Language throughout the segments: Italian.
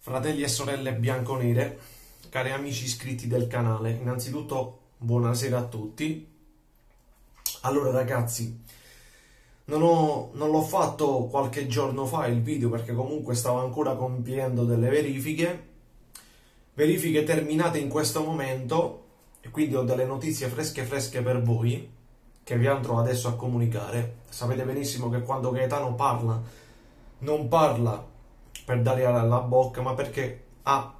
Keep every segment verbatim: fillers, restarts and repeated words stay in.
Fratelli e sorelle bianconere, cari amici iscritti del canale, innanzitutto buonasera a tutti. Allora ragazzi, non, ho, non l'ho fatto qualche giorno fa il video perché comunque stavo ancora compiendo delle verifiche, verifiche terminate in questo momento, e quindi ho delle notizie fresche fresche per voi che vi andrò adesso a comunicare. Sapete benissimo che quando Gaetano parla, non parla per dare alla bocca, ma perché ha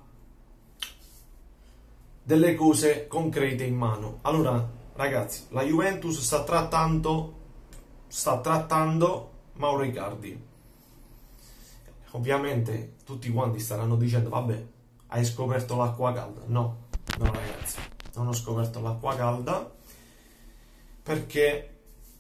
delle cose concrete in mano. Allora, ragazzi, la Juventus sta trattando, sta trattando Mauro Icardi. Ovviamente tutti quanti staranno dicendo, vabbè, hai scoperto l'acqua calda. No, no ragazzi, non ho scoperto l'acqua calda, perché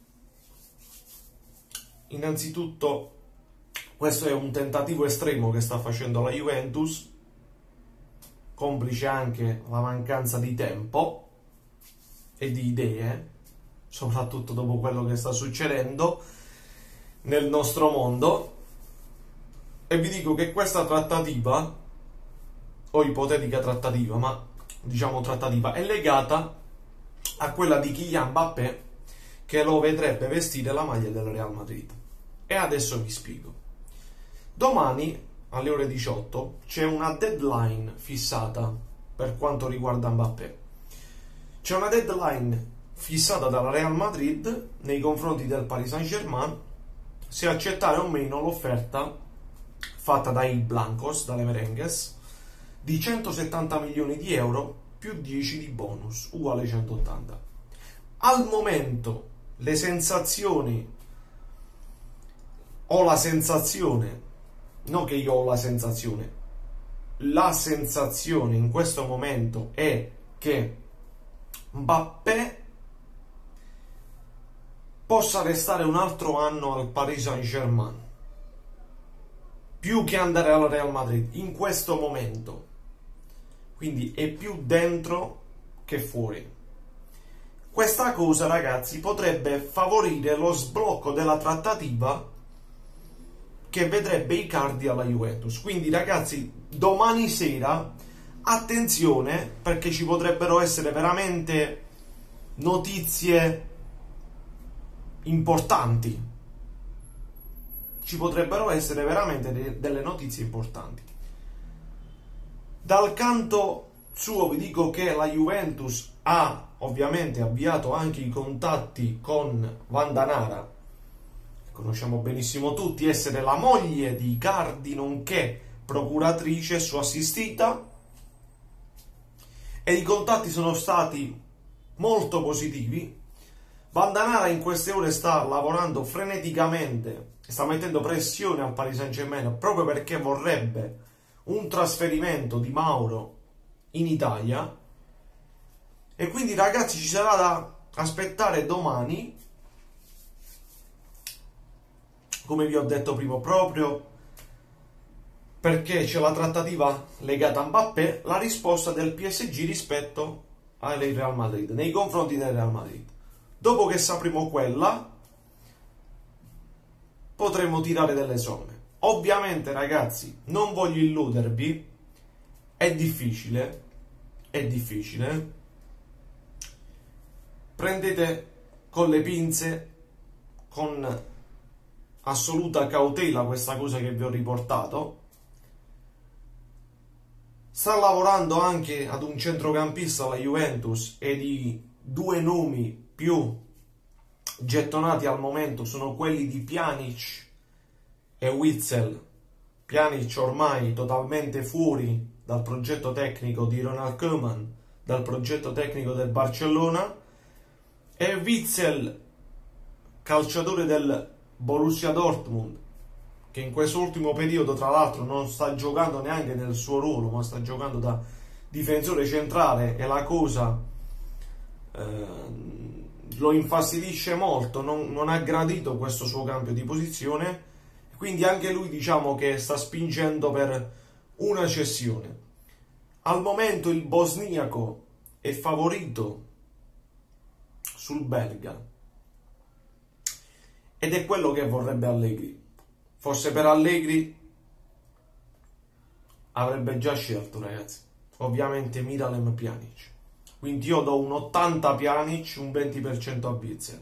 innanzitutto questo è un tentativo estremo che sta facendo la Juventus, complice anche la mancanza di tempo e di idee, soprattutto dopo quello che sta succedendo nel nostro mondo. E vi dico che questa trattativa, o ipotetica trattativa, ma diciamo trattativa, è legata a quella di Kylian Mbappé, che lo vedrebbe vestire la maglia del Real Madrid. E adesso vi spiego. Domani alle ore diciotto c'è una deadline fissata per quanto riguarda Mbappé. C'è una deadline fissata dalla Real Madrid nei confronti del Paris Saint-Germain, se accettare o meno l'offerta fatta dai Blancos, dalle Merengues, di centosettanta milioni di euro più dieci di bonus, uguale centottanta. Al momento le sensazioni, ho la sensazione, non che io ho la sensazione, la sensazione in questo momento è che Mbappé possa restare un altro anno al Paris Saint-Germain più che andare al Real Madrid in questo momento, quindi è più dentro che fuori. Questa cosa, ragazzi, potrebbe favorire lo sblocco della trattativa che vedrebbe Icardi alla Juventus. Quindi ragazzi, domani sera attenzione, perché ci potrebbero essere veramente notizie importanti. Ci potrebbero essere veramente de- delle notizie importanti. Dal canto suo vi dico che la Juventus ha ovviamente avviato anche i contatti con Vandanara, conosciamo benissimo tutti essere la moglie di Icardi, nonché procuratrice e sua assistita, e i contatti sono stati molto positivi. Vandanara in queste ore sta lavorando freneticamente, sta mettendo pressione al Paris Saint-Germain proprio perché vorrebbe un trasferimento di Mauro in Italia, e quindi ragazzi ci sarà da aspettare domani, come vi ho detto prima, proprio perché c'è la trattativa legata a Mbappé, la risposta del P S G rispetto al Real Madrid, nei confronti del Real Madrid. Dopo che sapremo quella, potremo tirare delle somme. Ovviamente ragazzi, non voglio illudervi, è difficile, è difficile, prendete con le pinze, con assoluta cautela questa cosa che vi ho riportato. Sta lavorando anche ad un centrocampista alla Juventus, e i due nomi più gettonati al momento sono quelli di Pjanic e Witsel. Pjanic ormai totalmente fuori dal progetto tecnico di Ronald Koeman, dal progetto tecnico del Barcellona, e Witsel, calciatore del Borussia Dortmund, che in quest'ultimo periodo tra l'altro non sta giocando neanche nel suo ruolo, ma sta giocando da difensore centrale, e la cosa eh, lo infastidisce molto, non, non ha gradito questo suo cambio di posizione, quindi anche lui diciamo che sta spingendo per una cessione. Al momento il bosniaco è favorito sul belga, ed è quello che vorrebbe Allegri. Forse per Allegri avrebbe già scelto, ragazzi. Ovviamente Miralem Pjanic. Quindi io do un ottanta Pjanic, un venti per cento a Witsel.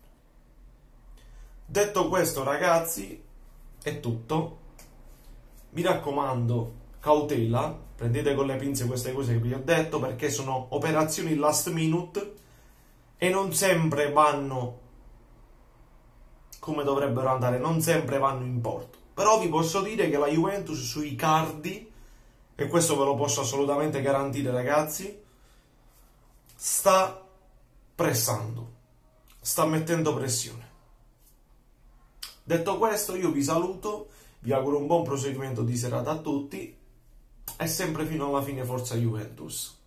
Detto questo, ragazzi, è tutto. Mi raccomando, cautela, prendete con le pinze queste cose che vi ho detto, perché sono operazioni last minute e non sempre vanno come dovrebbero andare, non sempre vanno in porto. Però vi posso dire che la Juventus sui cardi, e questo ve lo posso assolutamente garantire, ragazzi, sta pressando, sta mettendo pressione. Detto questo, io vi saluto, vi auguro un buon proseguimento di serata a tutti e sempre fino alla fine forza Juventus.